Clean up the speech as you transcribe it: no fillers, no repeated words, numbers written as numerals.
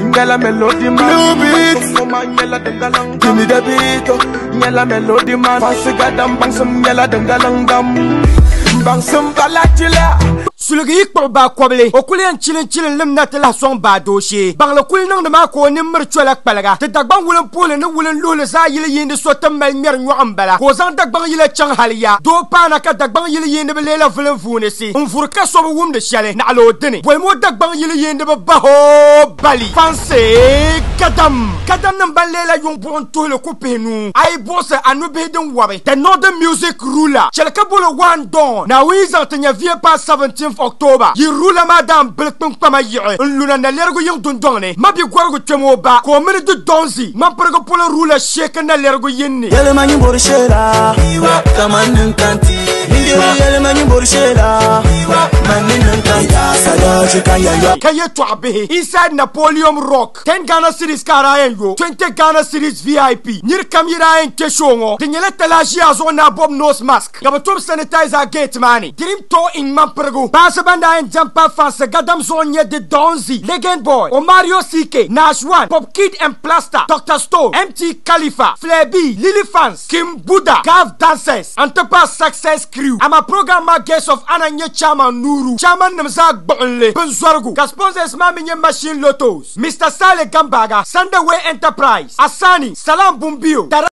Nyala melody man. New beats. Give me the beat. Nyala melody man. Fancy gadam bang some nyala dengalang dam. Bang some balachila. Sulgi yikpag ba koble o kuli en chilin lim na tela song ba doshi bang la kuli nang de ma ko ni mer chola kpalaga te dagbang wulen pole ne wulen lole za yile yinde so tam mal mer nyom bala ko zang dagbang yile chang haliya do pa na ka dagbang yile yinde be lela vulen fune si on fur ka so wum de shale na lo deni boy mo dagbang yile yinde be ba ho bali fanse kadam nan ban lela yung bon to le ko penu ai boss anu be den wabe the northern music ruler chele ka bolo one don na wi za tanya vie pa 17 October yi rula madam bilkpin kpama yi'e luna na lergu yin dundongni mabi gwargu twemo ba ko mini du donzi man pergo polo rula sheke na lergu yinni yele manyi borshela kamanin kanti yele manyi borshela manin kanti sadaji kanya kaye twabe inside Napoleon Rock 10 Ghana Cedis karayen yo 20 Ghana Cedis VIP nyir kam yirayen keshongo dinyele telaji azo na bob nose mask gabatum sanitizer gate mani dream to in man pergo Sabanda and Jampa Fansa Gadam Zonya de Donzi, Legend Boy, Omario CK, Nash One, Pop Kid and Plaster, Dr. Stone, MT Khalifa, Flair B, Lily Fans, Kim Buddha, Gav Dancers, Antepa Success Crew. I'm a programmer guest of Ananya Chairman Nuru, Chairman Namzak Bonle, Benzwargu, Sponsors Maminye Machine Lotos, Mr. Sale Gambaga, Sandaway Enterprise, Asani, Salam Bumbio.